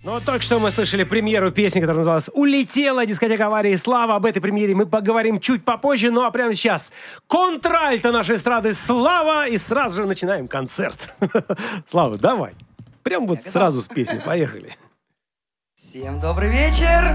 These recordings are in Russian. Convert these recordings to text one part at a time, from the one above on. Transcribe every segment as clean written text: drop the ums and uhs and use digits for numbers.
Ну, только что мы слышали премьеру песни, которая называлась «Улетела», дискотека аварии Слава. Об этой премьере мы поговорим чуть попозже, ну а прямо сейчас контральто нашей эстрады Слава, и сразу же начинаем концерт. Слава, давай. Прям вот сразу с песни, поехали. Всем добрый вечер!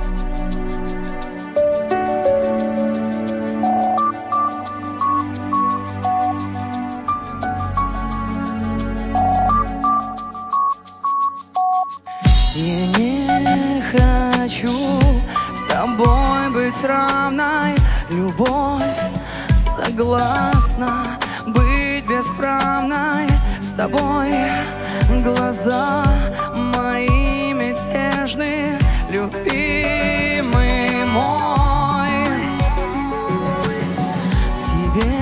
Я не хочу с тобой быть равной. Любовь согласна быть бесправной. С тобой глаза мои мятежные, любимый мой. Тебе,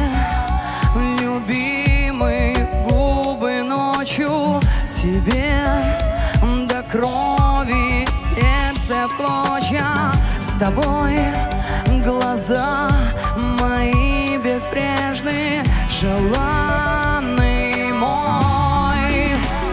любимые губы ночью, тебе до крови сердце клочья. С тобой глаза мои безбрежные, желанный мой.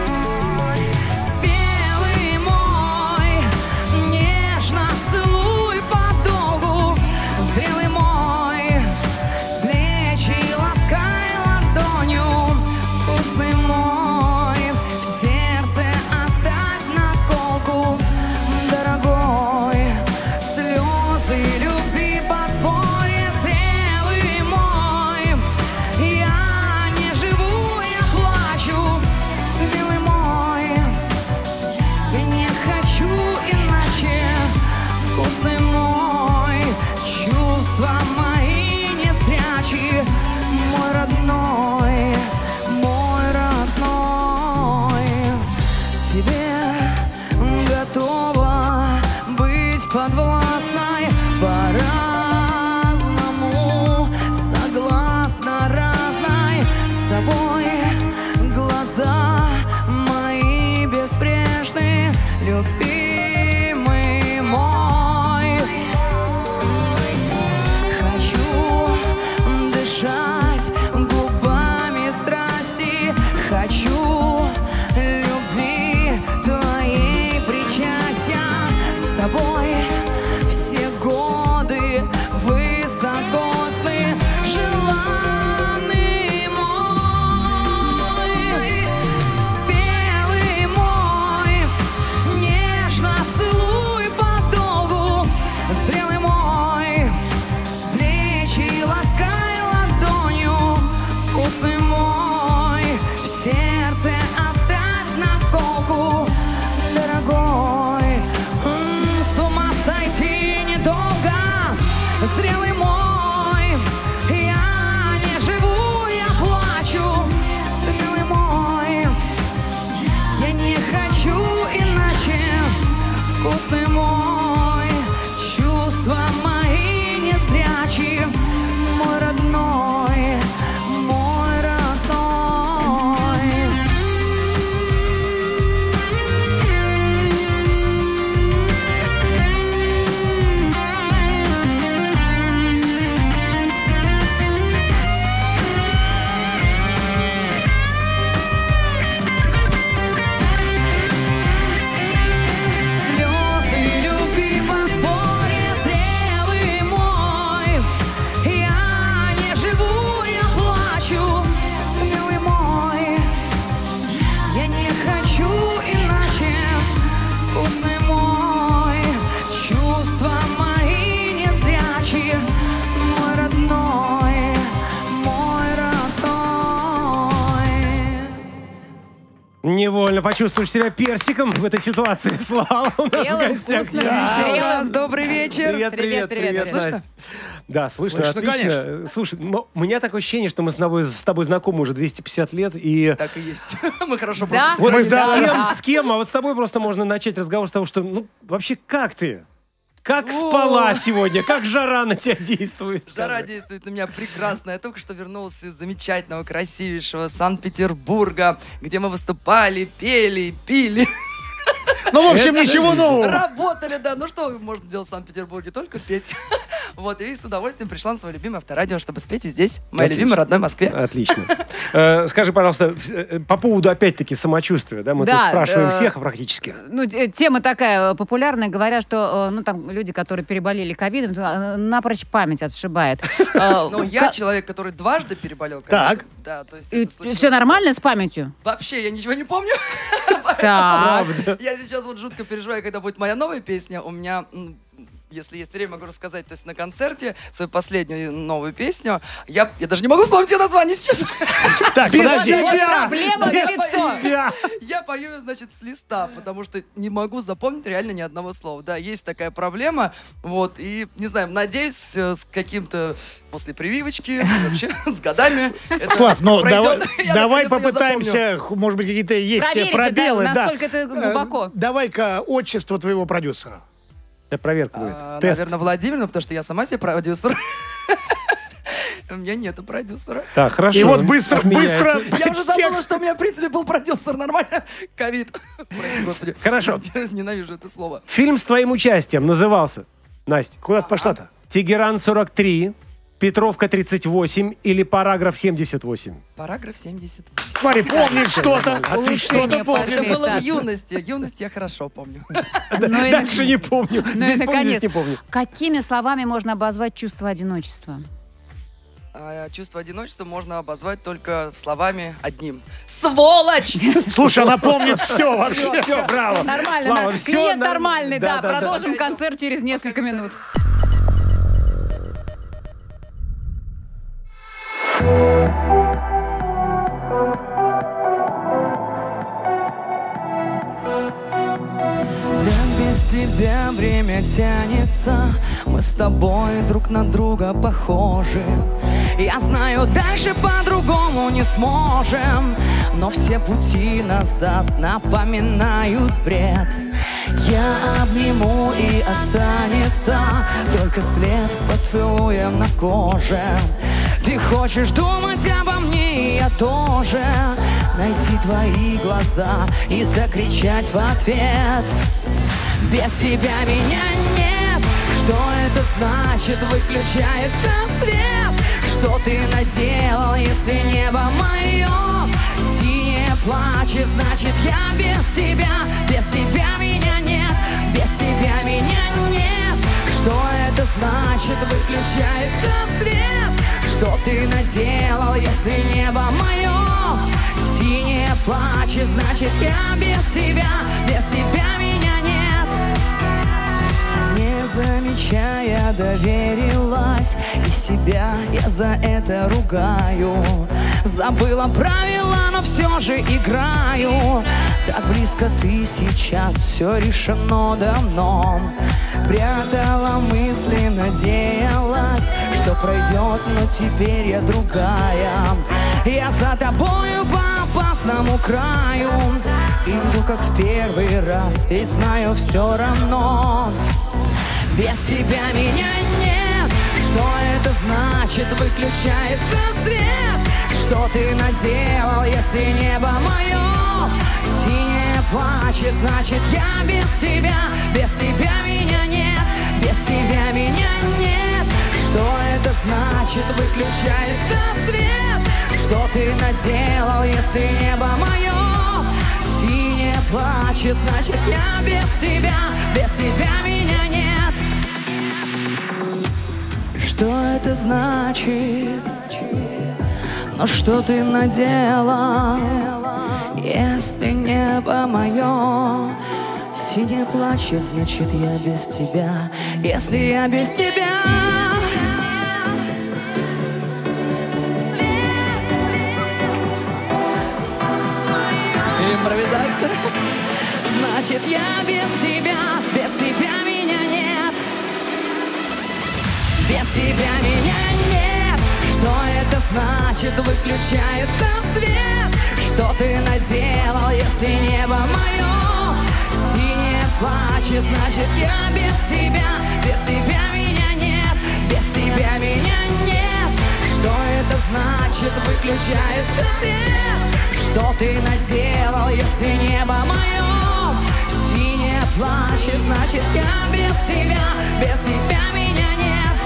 Спелый мой, нежно целуй подолгу. Зрелый мой, плечи ласкай ладонью. Вкусный мой, в сердце оставь наколку. Дорогой, слезы любви подспорье. Зрелый мой, я не живу, я плачу. Смелый мой, я не хочу иначе. Вкусный мой, чувства мои незрячие. Мой родной, мой родной. Тебе готова быть подвластной по-разному, согласно разной. С тобой глаза мои безбрежные, любимый мой. Хочу дышать губами страсти, хочу любви твоей причастия. С тобой все годы высокосны, желанный мой. Спелый мой, нежно целуй подолгу. Зрелый мой, плечи ласкай ладонью. Вкусный мой, в сердце оставь наколку. Дорогой, с ума сойти недолго. Зрелый мой, я не живу, я плачу. Смелый мой, я не хочу иначе. Вкусный мой, чувства мои незрячие. Мой родной, мой родной. Слезы любви подспорье. Зрелый мой, я не живу, я плачу. Смелый мой, я не хочу иначе. Вкусный мой, чувства мои незрячие. Мой родной, мой родной. Невольно почувствуешь себя персиком в этой ситуации. Слава у нас в Белым, гостях. вкусным, Да. зрелым. Раз, добрый вечер. Привет, Привет. Настя. Да, слышно, Слышно, отлично. конечно. Слушай, но у меня такое ощущение, что мы с тобой знакомы уже 250 лет, и Так и есть. Мы хорошо Да? просто вот сыграли. с кем, а вот с тобой просто можно начать разговор с того, что, ну, вообще, как ты? Как спала сегодня? Как жара на тебя действует? Жара действует на меня прекрасно. Я только что вернулся из замечательного, красивейшего Санкт-Петербурга, где мы выступали, пели, пили. Ну, в общем, ничего нового. Работали, да. Ну что можно делать в Санкт-Петербурге? Только петь. Вот, и с удовольствием пришла на свое любимое авторадио, чтобы спеть и здесь, в моей любимой родной Москве. Отлично. Скажи, пожалуйста, по поводу, опять-таки, самочувствия, да, мы тут спрашиваем всех практически. Ну, тема такая популярная, говорят, что, ну, там, люди, которые переболели ковидом, напрочь память отшибает. Ну, я человек, который дважды переболел ковидом. Так. Да, то есть Все нормально с памятью? Вообще, я ничего не помню. Так. Я сейчас вот жутко переживаю, когда будет моя новая песня. У меня, если есть время, могу рассказать, то есть на концерте свою последнюю новую песню. Я даже не могу вспомнить ее название сейчас. Так, подожди. Проблема на лицо. Я пою, значит, с листа, потому что не могу запомнить реально ни одного слова. Да, есть такая проблема, вот, и, не знаю, надеюсь, с каким-то после прививочки, вообще, с годами это Слав, ну пройдет. давай попытаемся, может быть, какие-то есть пробелы. Да, насколько это глубоко. Давай-ка отчество твоего продюсера. Это проверка будет. Наверное, Владимир, потому что я сама себе продюсер. У меня нету продюсера. Так, хорошо. И вот быстро. Я уже забыла, что у меня, в принципе, был продюсер. Нормально. Ковид. Прости, господи. Хорошо. Ненавижу это слово. Фильм с твоим участием назывался, Настя, Куда ты пошла-то? «Тегеран 43», «Петровка 38» или «Параграф 78»? Параграф 70. Смотри, помнит что-то. Улучшение Что-то помнит. Это было в этапе. юности. Юность я хорошо помню. Дальше не помню. Ну и Здесь помню, наконец, здесь не помню. какими словами можно обозвать чувство одиночества? Чувство одиночества можно обозвать только словами одним. Сволочь! Слушай, она помнит все вообще. Все, браво. Нормально, Слава, да. всё Клиент норм- нормальный, да. Да. Продолжим концерт через несколько минут. Без тебя время тянется, мы с тобой друг на друга похожи. Я знаю, дальше по-другому не сможем, но все пути назад напоминают бред. Я обниму и останется только след поцелуя на коже. Ты хочешь думать обо мне, и я тоже. Найти твои глаза и закричать в ответ: без тебя меня нет. Что это значит? Выключается свет. Что ты наделал, если небо мое синее плачет? Значит, я без тебя. Без тебя меня нет. Без тебя меня нет. Что это значит? Выключается свет. Что ты наделал, если небо мое синее плачет? Значит, я без тебя. Без тебя меня нет. Не замечая, доверилась, и себя я за это ругаю. Забыла правила, но все же играю. Так близко ты сейчас, все решено давно. Прятала мысли, надеялась, что пройдет, но теперь я другая. Я за тобою по опасному краю иду, как в первый раз, ведь знаю все равно. Без тебя меня нет. Что это значит? Выключается свет. Что ты наделал, если небо мое синее плачет? Значит, я без тебя. Без тебя меня нет. Без тебя меня нет. Что это значит? Выключается свет. Что ты наделал, если небо мое синее плачет? Значит, я без тебя. Без тебя меня нет. Что это значит? Но что ты наделал, если небо мое синее плачет? Значит, я без тебя. Если я без тебя. Импровизация. Значит, я без тебя. Без тебя меня нет. Без тебя меня нет. Что это значит? Выключается свет. Что ты наделал, если небо мое синее плачет? Значит, я без тебя. Без тебя меня нет. Без тебя меня нет. Что это значит? Выключается свет. Что ты наделал, если небо мое синее плачет, значит я без тебя меня нет.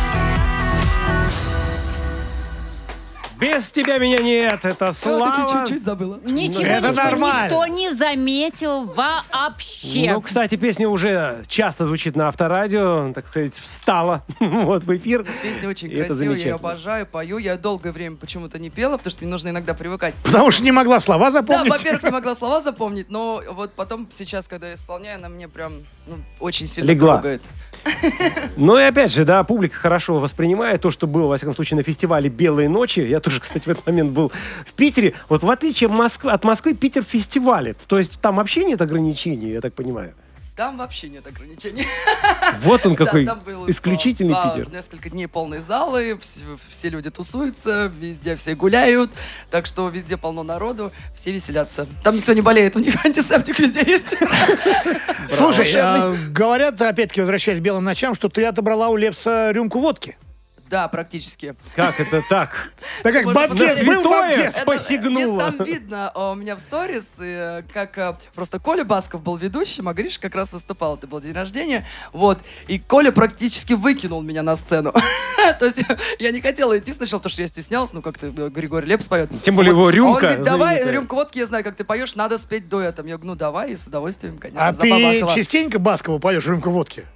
Без тебя меня нет. Это Слава. Чуть-чуть забыла. Ничего, это ничего нормально. никто не заметил вообще. Ну, кстати, песня уже часто звучит на авторадио, так сказать, встала вот в эфир. Песня очень И это красивая, я ее замечательно. обожаю, пою. Я долгое время почему-то не пела, потому что мне нужно иногда привыкать. Потому что не могла слова Да, запомнить. во-первых, не могла слова запомнить, но вот потом сейчас, когда я исполняю, она мне прям очень сильно Легла. трогает. Ну и опять же, да, публика хорошо воспринимает то, что было, во всяком случае, на фестивале «Белые ночи». Я тоже, кстати, в этот момент был в Питере. Вот в отличие от Москвы, Питер фестивалит. То есть там вообще нет ограничений, я так понимаю. Там вообще нет ограничений. Вот он какой Да, там было исключительный Питер. несколько дней полные залы, все люди тусуются, везде все гуляют, так что везде полно народу, все веселятся. Там никто не болеет, у них антисептик везде есть. Слушай, Волшебный. говорят, опять-таки, возвращаясь к белым ночам, что ты отобрала у Лепса рюмку водки. Да, практически. Как это так? Так как Можно банкет, сказать, был святое. банкет. Посягнула. Там видно у меня в сторис, как просто Коля Басков был ведущим, а Гриша как раз выступал. Это был день рождения. Вот. И Коля практически выкинул меня на сцену. То есть я не хотела идти сначала, потому что я стеснялась, ну как-то Григорий Лепс поет. Тем более его рюмка Он говорит, давай знаменитая. рюмку водки, я знаю, как ты поешь, надо спеть дуэтом. Я говорю, ну давай, и с удовольствием, конечно. А ты забабахала. частенько Баскову поешь рюмку водки?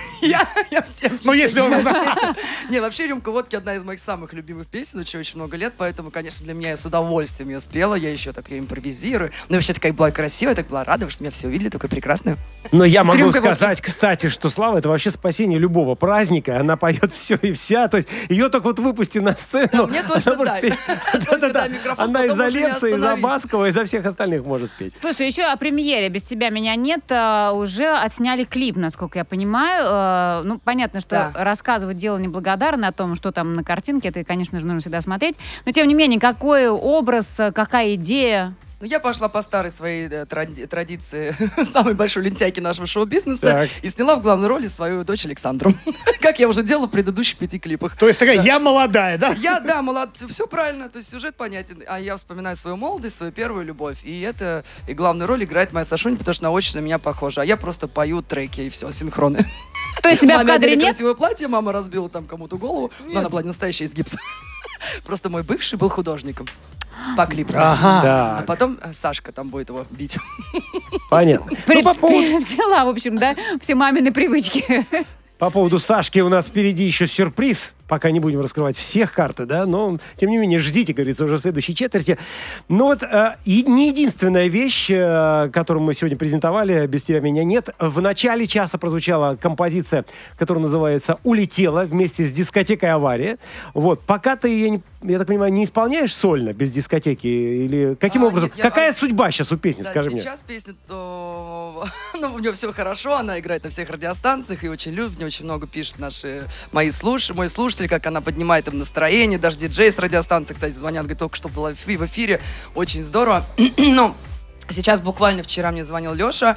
Я всем Ну, если он знает. Не, вообще «Рюмка водки» одна из моих самых любимых песен, очень много лет, поэтому, конечно, для меня я с удовольствием ее спела, я еще так ее импровизирую. Ну, вообще такая была красивая, так была рада, что меня все увидели, такой прекрасную. Но я могу рюмкой водки. сказать, кстати, что Слава — это вообще спасение любого праздника. Она поет все и вся. То есть ее только вот выпусти на сцену. Да, мне только она может дай. петь. Только Да-да-да. дай микрофон, Она и потом за уже не Лепса, и за остановить. Баскова, и за всех остальных может спеть. Слушай, еще о премьере «Без тебя меня нет» уже отсняли клип, насколько я понимаю. Ну, понятно, что Да. рассказывать дело неблагодарное о том, что там на картинке, это, конечно же, нужно всегда смотреть. Но, тем не менее, какой образ, какая идея? Ну, я пошла по старой своей традиции самой большой лентяйки нашего шоу-бизнеса Так. и сняла в главной роли свою дочь Александру. Как я уже делала в предыдущих 5 клипах. То есть такая, я молодая, да? Да, все правильно, то есть сюжет понятен, а я вспоминаю свою молодость, свою первую любовь, и главную роль играет моя Сашунь, потому что она очень на меня похожа, а я просто пою треки, и все, синхроны. То есть тебя в Маме кадре одели нет? красивое платье, мама разбила там кому-то голову, но она была не настоящая, из гипса. Просто мой бывший был художником по клипу. Ага. А потом Сашка там будет его бить. Понятно. Ну, по поводу Взяла, в общем, да, все мамины привычки. По поводу Сашки у нас впереди еще сюрприз. Пока не будем раскрывать всех карты, да, но, тем не менее, ждите, говорится, уже в следующей четверти. Но вот и не единственная вещь, которую мы сегодня презентовали, «Без тебя меня нет». В начале часа прозвучала композиция, которая называется «Улетела» вместе с дискотекой «Авария». Вот, пока ты ее, я так понимаю, не исполняешь сольно, без дискотеки? Или каким образом? Нет, Какая судьба сейчас у песни, Да, скажи мне? сейчас песня, то... ну, у нее все хорошо, она играет на всех радиостанциях и очень любит, мне очень много пишут мой слушатель, как она поднимает им настроение, даже диджей с радиостанции, кстати, звонят, говорит, только что была в эфире, очень здорово. Ну, сейчас буквально вчера мне звонил Леша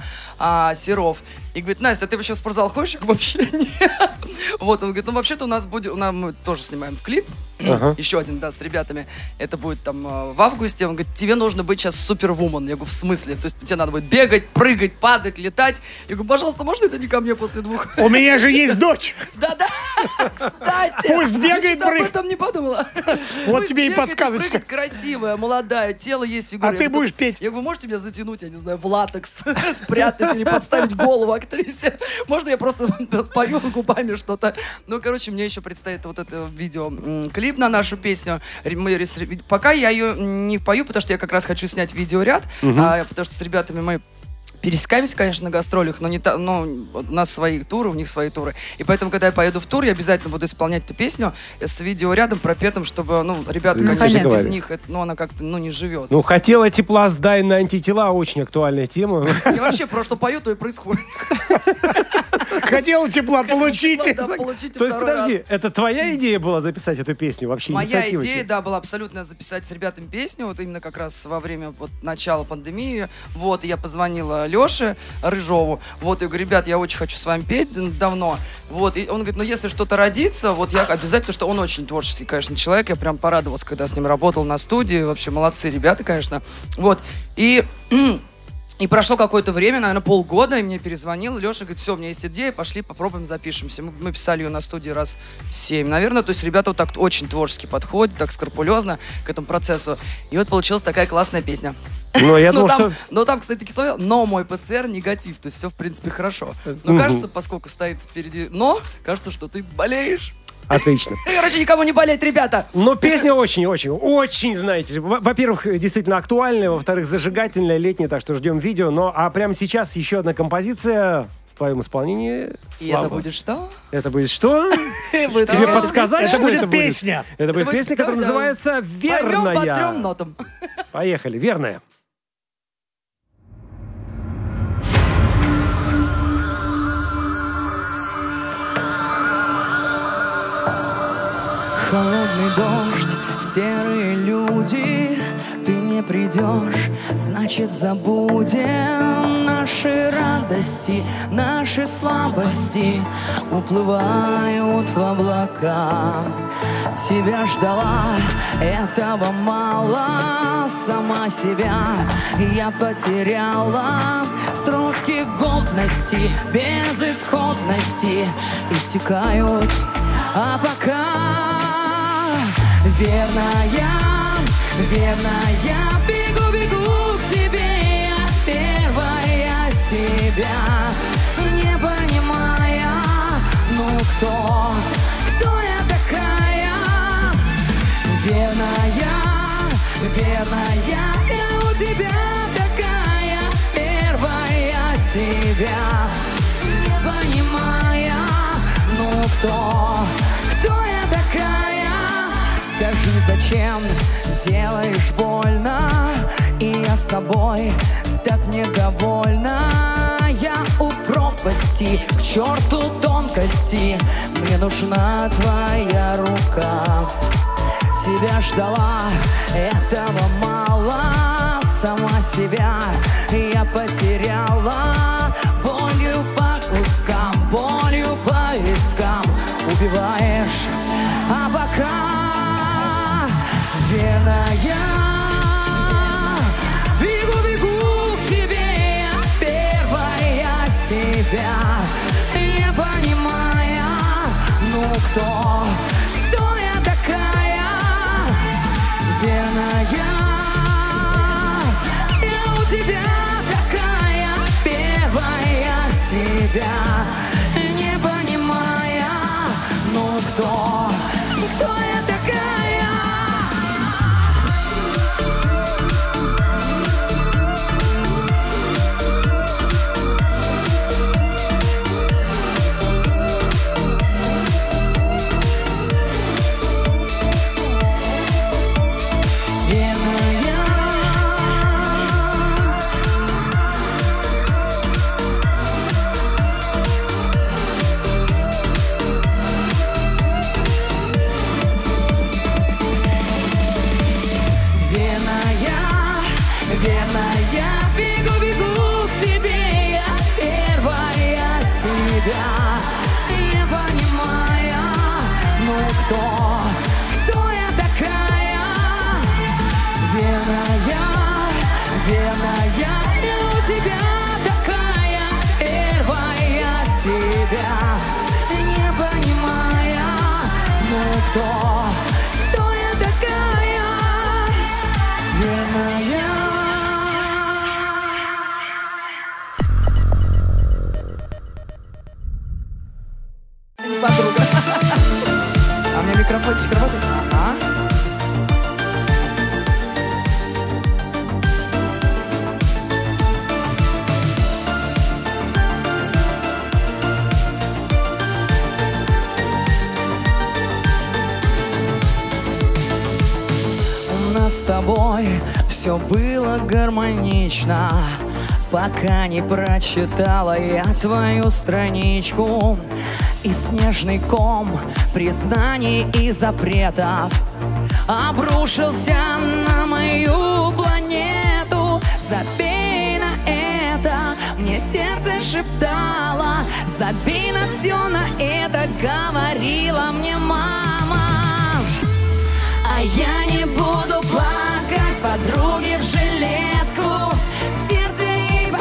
Серов и говорит, Настя, а ты вообще в спортзал ходишь? Я говорю, вообще нет. Вот, он говорит, ну вообще-то у нас будет, мы тоже снимаем клип, еще один, да, с ребятами, это будет там в августе, он говорит, тебе нужно быть сейчас супервумен. Я говорю, в смысле? То есть тебе надо будет бегать, прыгать, падать, летать. Я говорю, пожалуйста, можно это не ко мне после 2? У меня же есть дочь. Да-да, кстати. Пусть бегает, я что-то об прыгает. этом не подумала. Вот Пусть тебе и бегает подсказочка. прыгает, красивая, молодая, тело есть, фигура. А Я ты говорю, будешь петь. Я говорю, можете меня затянуть, я не знаю, в латекс, спрятать или подставить голову актрисе? Можно я просто спою губами что-то? Ну, короче, мне еще предстоит вот это видеоклип на нашу песню. Пока я ее не пою, потому что я как раз хочу снять видеоряд, потому что с ребятами мы пересекаемся, конечно, на гастролях, но у нас свои туры, у них свои туры. И поэтому, когда я поеду в тур, я обязательно буду исполнять эту песню с видеорядом пропетым, чтобы, ребята, конечно, без них, она как-то, не живет. Ну, хотела тепла, сдай на антитела, очень актуальная тема. Я вообще про что пою, то и происходит. Хотела тепла, получите. Да, получите То есть, второй раз. подожди, это твоя идея была записать эту песню? Вообще Моя инициатива идея, чья? да, была абсолютно записать с ребятами песню, вот именно как раз во время начала пандемии. Вот, и я позвонила Леше Рыжову, вот, и говорю, ребят, я очень хочу с вами петь давно. Вот, и он говорит, если что-то родится, вот я обязательно, потому что он очень творческий, конечно, человек, я прям порадовалась, когда с ним работал на студии, вообще молодцы ребята, конечно. Вот, и... И прошло какое-то время, наверное, полгода, и мне перезвонил Леша, говорит, все, у меня есть идея, пошли попробуем, запишемся. Мы писали ее на студии раз 7, наверное. То есть ребята вот так очень творчески подходят, так скрупулезно к этому процессу. И вот получилась такая классная песня. Но я думал, что... Но там, кстати, такие слова, но мой ПЦР негатив, то есть все, в принципе, хорошо. Но кажется, поскольку стоит впереди «но», кажется, что ты болеешь. Отлично. Короче, никому не болеть, ребята. Но песня очень, знаете, во-первых, действительно актуальная, во-вторых, зажигательная, летняя, так что ждем видео. Ну, а прямо сейчас еще одна композиция в твоем исполнении. И это будет что? Это будет что? Тебе подсказать, что это будет? Песня. Это будет песня, которая называется «Верная». Поймем по 3 нотам. Поехали, «Верная». Холодный дождь, серые люди, ты не придешь, значит забудем наши радости, наши слабости уплывают в облака. Тебя ждала, этого мало, сама себя я потеряла. Строки годности, безысходности истекают, а пока верная, бегу к тебе, я первая себя, не понимая, ну кто я такая? Верная, я у тебя такая, первая себя, не понимая, ну кто я такая? Скажи, зачем делаешь больно, и я с тобой так недовольна. Я у пропасти, к черту тонкости, мне нужна твоя рука. Тебя ждала, этого мало, сама себя я потеряла. Болью по кускам, болью по вискам убиваешь, а пока верная, бегу к тебе, я первая себя, не понимая, ну кто я такая? Верная, я у тебя такая, первая себя, не понимая, ну кто я такая? Верная, бегу к тебе, я первая себя, не понимая, ну кто я такая? Верная, я у тебя такая, первая себя, не понимая, ну кто я такая? Верная. Подруга. А у меня микрофончик работает? Ага. У нас с тобой все было гармонично, пока не прочитала я твою страничку. И снежный ком признаний и запретов обрушился на мою планету. Забей на это, мне сердце шептало, забей на все на это, говорила мне мама. А я не буду плакать подруге в жилетку, в сердце ей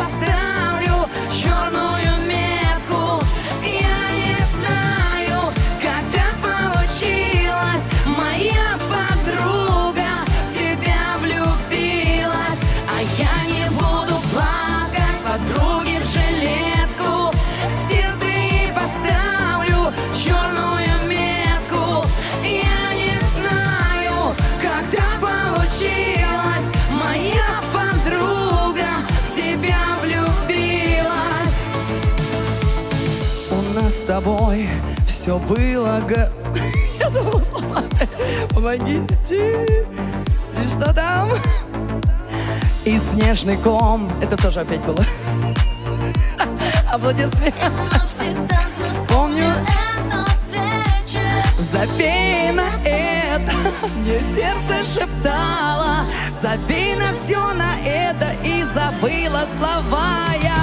тобой все было Я забыла слова. Помогите. И что там? И снежный ком. Это тоже опять было. Аплодисменты. Помню этот вечер. Забей на это. Мне сердце шептало. Забей на все на это. И забыла слова я.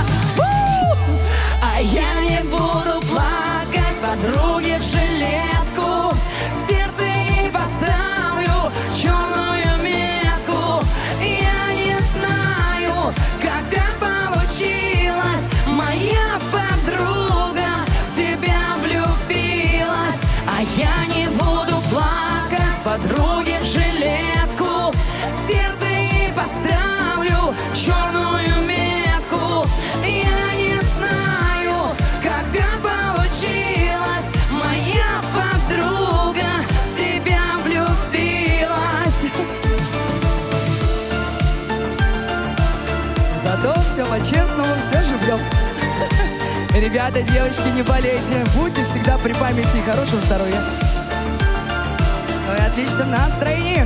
А я не буду плакать подруге в жилетку. В сердце ей поставлю черную метку. Я не знаю, как так получилось. Моя подруга в тебя влюбилась. А я не буду плакать подруге в жилетку. В сердце ей поставлю черную метку. Я не знаю, как так получилось. Моя подруга в тебя влюбилась. Зато все по-честному, все живем. Ребята, девочки, не болейте. Будьте всегда при памяти и хорошего здоровья. Вы в отличном настроении.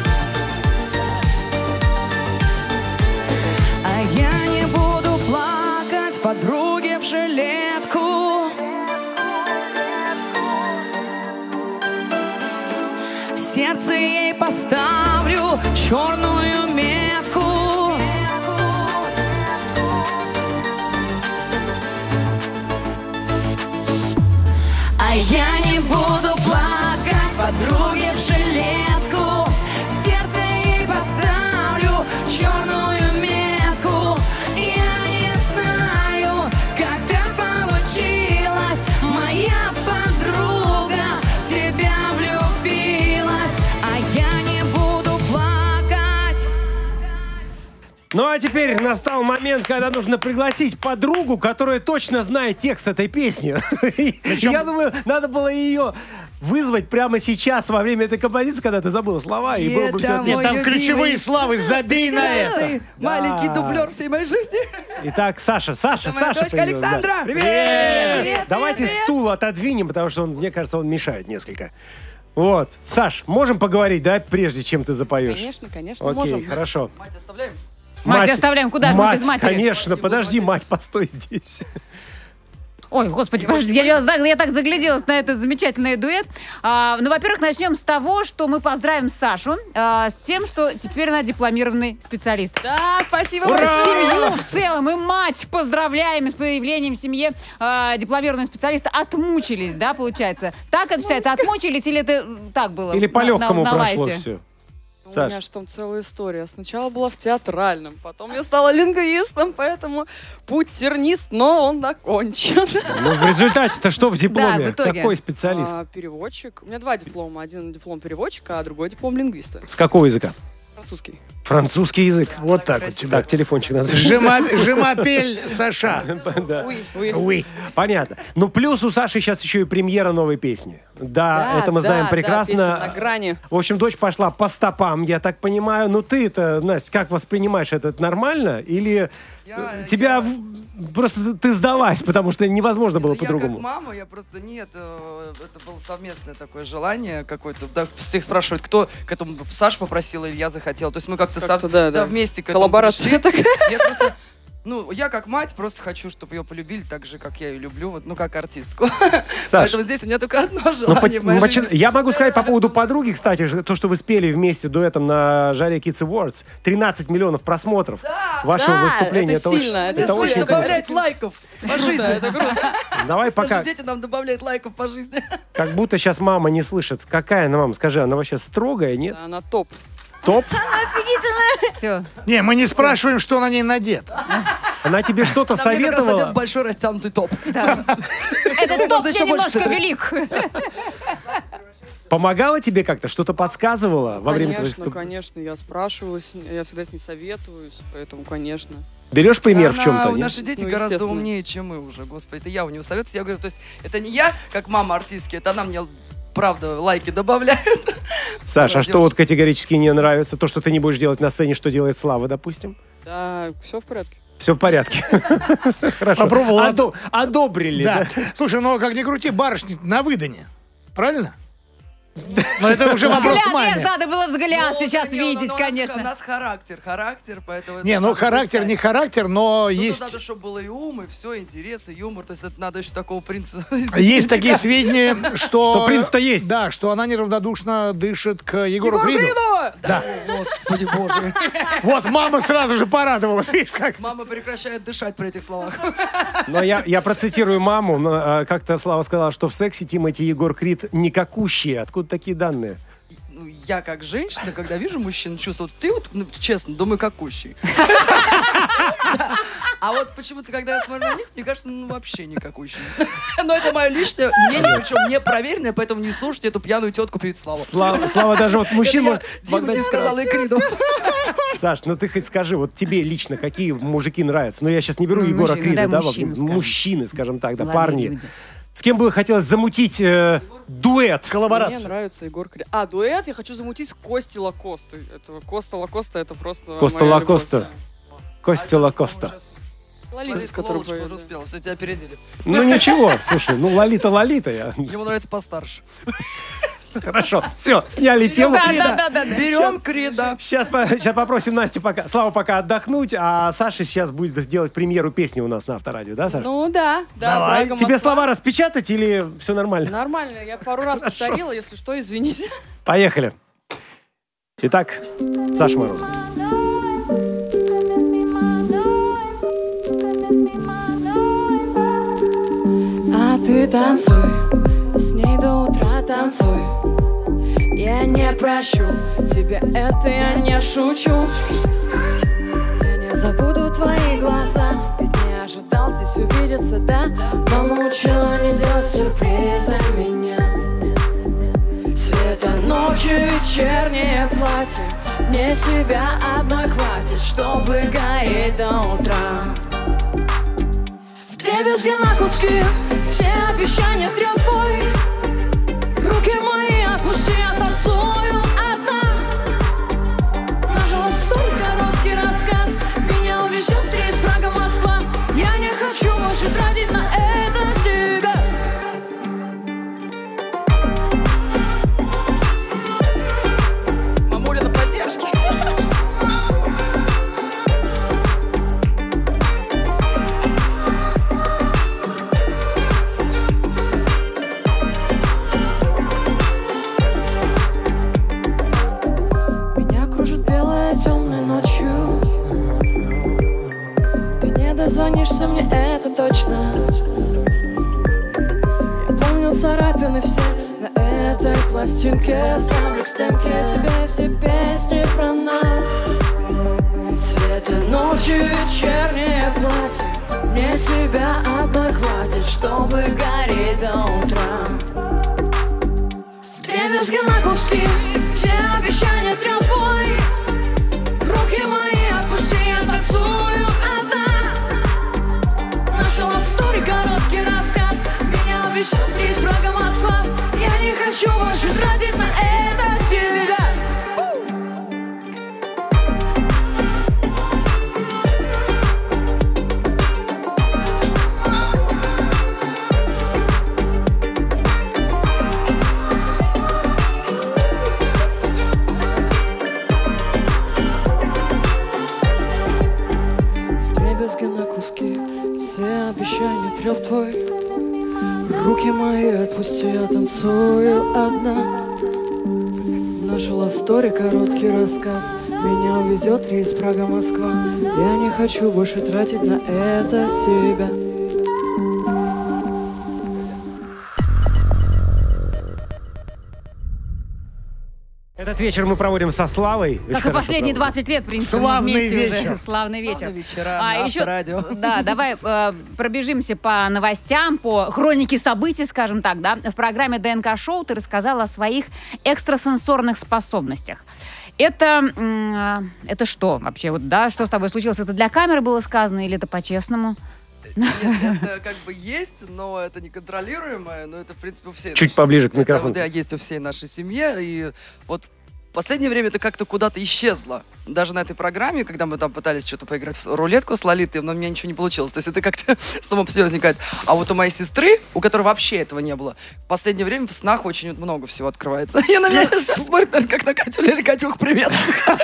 А я не буду плакать подруге в жилетку. В сердце ей поставлю черную метку. А я не буду плакать подруге в жилетку. В сердце ей поставлю черную метку. Я не знаю, как так получилось. Моя подруга в тебя влюбилась. А я не буду плакать. Ну а теперь настал момент, когда нужно пригласить подругу, которая точно знает текст этой песни. Я думаю, надо было ее вызвать прямо сейчас, во время этой композиции, когда ты забыла слова, и было бы все Нет, отлично. там ключевые славы, забей на это. Маленький дублер всей моей жизни. Итак, Саша Моя появилась, дочка Александра. да. Привет! Привет, Давайте привет. стул отодвинем, потому что, мне кажется, он мешает несколько. Вот. Саш, можем поговорить, да, прежде чем ты запоешь? Конечно, Окей, можем. хорошо. Мать оставляем? Мать оставляем, куда же мы мать, без матери? конечно, подожди, Молодец. мать, постой здесь. Ой, господи, подожди, я так загляделась на этот замечательный дуэт. Ну, во-первых, начнем с того, что мы поздравим Сашу с тем, что теперь она дипломированный специалист. Да, спасибо Ура! большое. Семью в целом и мать поздравляем с появлением в семье дипломированного специалиста. Отмучились, да, получается? Так это считается? Отмучились или это так было? Или по-легкому на прошло лайте? все. У Саш. меня же там целая история. Сначала была в театральном, потом я стала лингвистом, поэтому путь тернист, но он окончен. Ну, в результате-то что в дипломе? в итоге. Какой специалист? Переводчик. У меня два диплома. Один диплом переводчика, а другой диплом лингвиста. С какого языка? Французский. Французский язык. Вот так вот тебя. Так, телефончик надо. Жемапель Саша. Да. Уи. Понятно. Ну, плюс у Саши сейчас еще и премьера новой песни. Да, это мы знаем Да, песня прекрасно. на грани. В общем, дочь пошла по стопам, я так понимаю. Ну, ты-то, Настя, как воспринимаешь это? Нормально? Или просто ты сдалась, потому что невозможно было Я как по-другому? мама, я просто нет, это было совместное такое желание какое-то. Да, всех спрашивают, кто к этому Саша попросила или я захотела. То есть мы как-то да. вместе к этому Коллаборация пришли. Я просто, я как мать просто хочу, чтобы ее полюбили так же, как я ее люблю, вот, как артистку. Саш, Поэтому здесь у меня только одно ну, желание в моей жизни. я могу сказать по поводу подруги, кстати, то, что вы спели вместе дуэтом на Жаре Kids Awards. 13 миллионов просмотров вашего да, выступления. это сильно, это это сильно. очень Добавляет лайков по жизни. Это круто. Давай пока, Даже дети нам добавляют лайков по жизни. как будто сейчас мама не слышит. Какая она мама? Скажи, она вообще строгая, нет? Да, она топ. Топ? Все. Не, мы не спрашиваем, что на ней надет. Она тебе что-то На мне как раз советовала? одет большой растянутый топ. Этот топ еще тебе больше, немножко кстати. велик. Помогала тебе как-то? Что-то подсказывала во время твоих выступлений? Конечно, я спрашиваю, я всегда с ней советуюсь, поэтому, конечно. Берешь пример в чем-то? нет? Наши дети Ну, гораздо естественно. умнее, чем мы уже, господи. Это я у него советуюсь. Я говорю, то есть это не я, как мама артистки, это она мне, правда, лайки добавляет. Саша, а Молодежь. что вот категорически не нравится? То, что ты не будешь делать на сцене, что делает Слава, допустим? Да, все в порядке. Все в порядке. Хорошо. Попробовал. Одобрили. Да. Слушай, ну как ни крути, барышня на выдане. Правильно? Но это уже вопрос Взгляд, маме. надо было взгляд Ну, сейчас да не, видеть, у конечно. нас характер, поэтому... это Не, ну надо характер, писать. не характер, но Ну, есть... тут надо, чтобы было и ум, и все, интерес, и юмор. То есть это надо еще такого принца. Есть такие сведения, что... Что принц-то есть. Да, что она неравнодушно дышит к Егору Егор Криду. Криду! Да. О, Господи боже. Вот мама сразу же порадовалась. Видишь, как... Мама прекращает дышать при этих словах. Но я процитирую маму. Как-то Слава сказала, что в сексе Тимати и Егор Крид никакущие. Откуда такие данные? Ну, я как женщина, когда вижу мужчин, чувствую, ты вот, ну, честно, думаю, какущий. Да. А вот почему-то, когда я смотрю на них, мне кажется, ну, вообще никакущий. Но это мое личное мнение, причем не проверенное, поэтому не слушайте эту пьяную тетку перед Славой. Слава даже вот мужчин может... Тимати сказала и Криду. Саш, ну ты хоть скажи, вот тебе лично какие мужики нравятся? Ну я сейчас не беру Ну, Егора мужчины, Крида, дай да, мужчину скажем. мужчины, скажем так, да, Молодые парни. люди. С кем бы хотелось замутить дуэт? Мне Коллаборация. нравится Егор Крид. А, дуэт я хочу замутить с Кости Лакосты. Этого Коста Лакоста, это просто Коста моя Лакоста. любовь. Костя Лакоста. Лолита, Смотри, который Лолочка поет, уже да. успел, все тебя опередили. Ну ничего, слушай, ну Лолита. Ему нравится постарше. Хорошо, все, сняли тему. Да. Берем Крида. Сейчас попросим Настю Славу пока отдохнуть, а Саша сейчас будет делать премьеру песни у нас на Авторадио, да, Саша? Ну да, да. Давай. Фрага Тебе Москва. слова распечатать или все нормально? Нормально, я пару раз повторила, если что, извините. Поехали. Итак, Саша Морозов. А ты танцуй, с ней до утра танцуй. Я не прощу тебе это, я не шучу. Я не забуду твои глаза, ведь не ожидал здесь увидеться, да? Мама учила не делать сюрпризы меня. Цвета ночи, вечернее платье. Мне себя одной хватит, чтобы гореть до утра. Вдребезги на куски, все обещания тряпой. Руки мои отпусти, я танцую одна. Нажила столь короткий рассказ. Меня увезет рейс Прага-Москва. Я не хочу больше тратить на это себя. Мамуля на поддержке. Меня кружит белая темной ночью. Ты не дозвонишься мне, это точно. Я помню царапины все на этой пластинке. Ставлю к стенке тебе все песни про нас. Цвета ночи, вечернее платье. Мне себя одной хватит, чтобы гореть до утра. Вдребезги на куски, все обещания тряпой. Руки мои отпусти, я танцую одна. Наша лав-стори, короткий рассказ. Меня везет рейс Прага-Москва. Я не хочу больше тратить на это себя. Вдребезги на куски, все обещания треп твой. Руки мои отпусти, я танцую одна. Наша лав-стори, короткий рассказ. Меня увезет рейс Прага-Москва. Я не хочу больше тратить на это себя. Этот вечер мы проводим со Славой. Очень Как и хорошо последние проводим. 20 лет, в принципе, мы Славный вместе вечер. уже. Славный вечер. Славные вечера на еще, Авторадио. да, давай пробежимся по новостям, по хронике событий, скажем так, да. В программе ДНК-шоу ты рассказала о своих экстрасенсорных способностях. Это что вообще? Вот, да, что с тобой случилось? Это для камеры было сказано или это по-честному? Нет, это как бы есть, но это неконтролируемое, но это, в принципе, у всей Чуть нашей поближе к семье. микрофону. Это, да, есть у всей нашей семье, и вот в последнее время это как-то куда-то исчезло. Даже на этой программе, когда мы там пытались что-то поиграть в рулетку с Лолитой, но у меня ничего не получилось. То есть это как-то само по себе возникает. А вот у моей сестры, у которой вообще этого не было, в последнее время в снах очень много всего открывается. И на меня сейчас смотрит, наверное, как на Катю. Леля, Катюх, привет.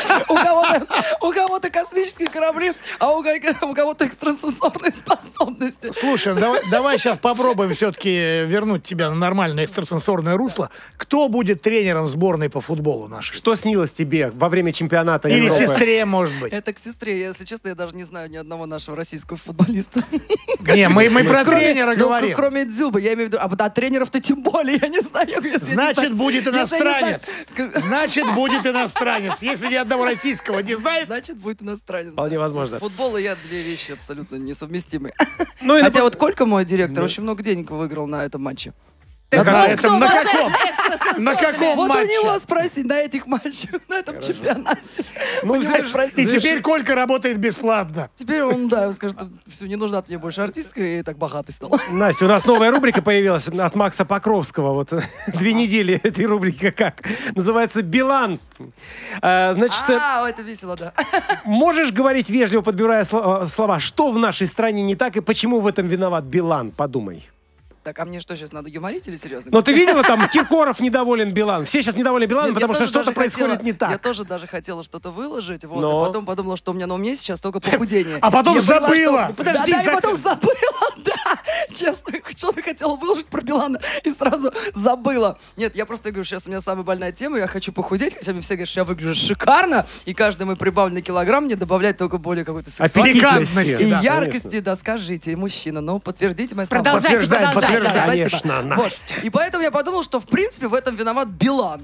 У кого-то космические корабли, а у кого-то экстрасенсорные способности. Слушай, давай сейчас попробуем все-таки вернуть тебя на нормальное экстрасенсорное русло. Кто будет тренером сборной по футболу нашей? Что снилось тебе во время чемпионата Или Европы? сестре, может быть? Это к сестре. Если честно, я даже не знаю ни одного нашего российского футболиста. Не, мы про тренера говорим. Кроме Дзюбы, я имею в виду. А тренеров-то тем более, я не знаю. Значит, будет иностранец. Значит, будет иностранец. Если ни одного российского не знает... Значит, будет иностранец. Вполне возможно. Футбол и я две вещи абсолютно несовместимые. Ну, и Хотя вот Колька, мой директор, очень много денег выиграл на этом матче. На кто у вас каком? На каком Вот у него матче? спроси, на этих матчах, на этом чемпионате. Ну, Понимаешь, спроси. И теперь Колька работает бесплатно. Теперь он, да, скажет, все, не нужна мне больше артистка, и так богатый стал. Настя, у нас новая рубрика появилась от Макса Покровского. Вот 2 недели этой рубрики как? Называется «Билан». Значит, Это весело, да. можешь говорить, вежливо подбирая слова, что в нашей стране не так и почему в этом виноват Билан? Подумай. Так, а мне что, сейчас надо юморить или серьезно? Но ты видела, там Киркоров недоволен Билан. Все сейчас недовольны Биланом, потому что что-то происходит не так. Я тоже даже хотела что-то выложить, вот, Но. и потом подумала, что у меня на уме сейчас только похудение. А потом Я поняла, забыла. что- Подожди, да, и Зак- потом забыла, да. Честно, что-то хотела выложить про Билана и сразу забыла. Нет, я просто говорю, сейчас у меня самая больная тема, я хочу похудеть, хотя мне все говорят, что я выгляжу шикарно, и каждый мой прибавленный килограмм мне добавляет только более какой-то сексуальности Аппетитности. и Да, яркости. Да, скажите, мужчина, ну, подтверждите мои слова. Продолжайте, Подтверждаем, продолжайте. подтверждаем. Спасибо. Конечно, Вот. Настя. И поэтому я подумал, что в принципе в этом виноват Билан.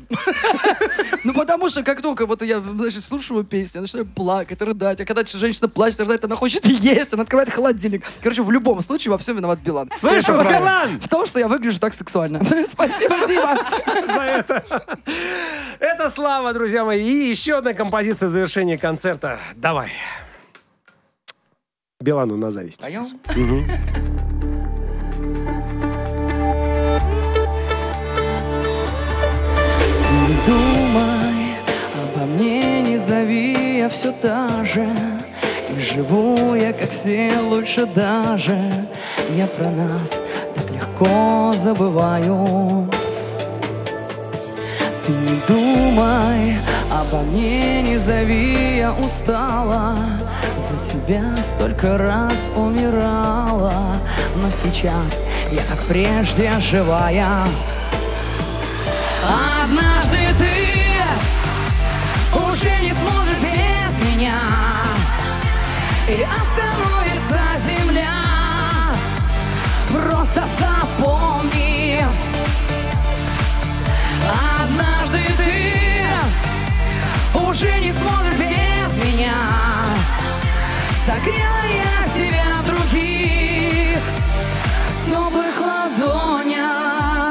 Ну потому что как только вот я, значит, слушаю песни, я начинаю плакать, рыдать, а когда женщина плачет, рыдает, она хочет есть, она открывает холодильник. Короче, в любом случае во всем виноват Билан. Слышал, Билан? В том, что я выгляжу так сексуально. Спасибо, Дима. За это. Это Слава, друзья мои. И еще одна композиция в завершении концерта. Давай. Билану на зависть. Поем? Не думай обо мне, не зови, я все та же. И живу я, как все, лучше даже. Я про нас так легко забываю. Ты не думай обо мне, не зови, я устала. За тебя столько раз умирала. Но сейчас я, как прежде, живая. Однажды ты уже не сможешь без меня, и остановится земля. Просто запомни. Однажды ты уже не сможешь без меня. Согрела я себя в других теплых ладонях.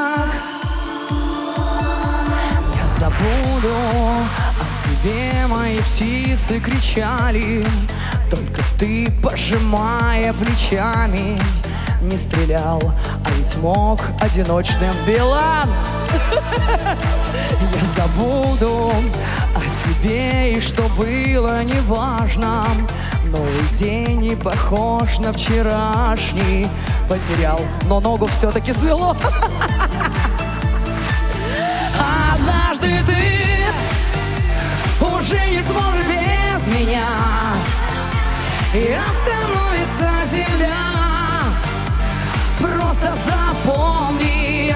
Забуду о тебе, мои птицы кричали. Только ты, пожимая плечами, не стрелял, а ведь мог одиночным Билан. Я забуду о тебе, и что было неважно. Новый день не похож на вчерашний. Потерял, но ногу все-таки свело. Однажды ты уже не сможешь без меня, и остановится земля. Просто запомни.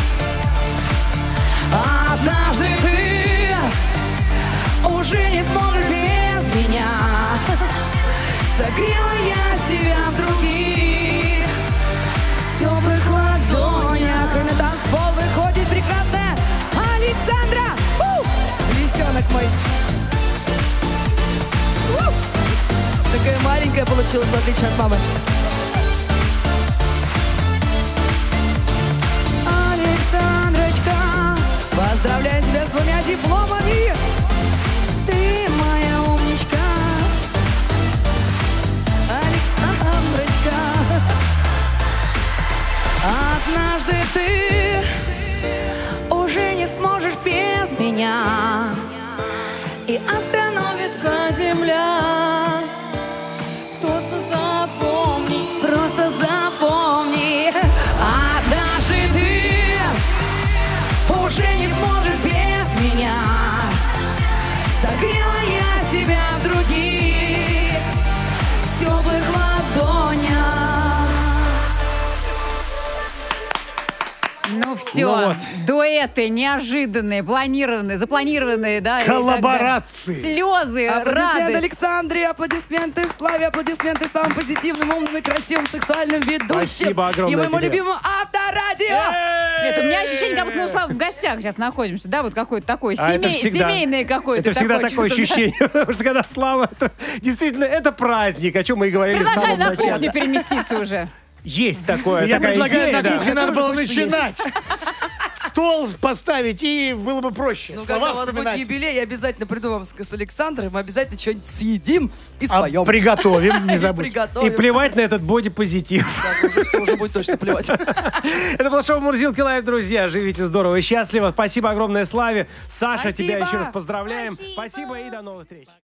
Однажды ты уже не сможешь без меня. Согрела я себя в других теплых ладонях. И на танцпол выходит прекрасная Александра! Лисенок мой! Такая маленькая получилась, в отличие от мамы. Александрочка, поздравляю тебя с 2 дипломами! Ты моя умничка, Александрочка. Однажды ты уже не сможешь без меня, Все, Ну вот. дуэты неожиданные, планированные, запланированные, да. и так далее. Коллаборации. Слезы, Аплодисменты радость. Александре, аплодисменты Славе, аплодисменты самым позитивным, умным и красивым сексуальным ведущим. Спасибо огромное и моему тебе. любимому Авторадио. Нет, у меня ощущение, как будто мы у Славы в гостях сейчас находимся, да, вот какое-то такое, А это всегда- семейное какое-то. Это всегда такое чувство. ощущение, потому что когда Слава, это действительно, это праздник, о чем мы и говорили в Предлагаю самом на начале. кухню переместиться уже. Есть такое, Я такая предлагаю идея, на да. кухне надо было тоже хочу начинать. Стол поставить, и было бы проще. Ну, Слова когда у вас будет вспоминать. юбилей, я обязательно приду вам с Александром, мы обязательно что-нибудь съедим и А споем. приготовим, не И забудь. И приготовим. плевать на этот бодипозитив. Да, уже все, уже будет точно плевать. Это было шоу «Мурзилки Лайв», друзья. Живите здорово и счастливо. Спасибо огромное Славе. Саша, тебя Спасибо. еще раз поздравляем. Спасибо и до новых встреч.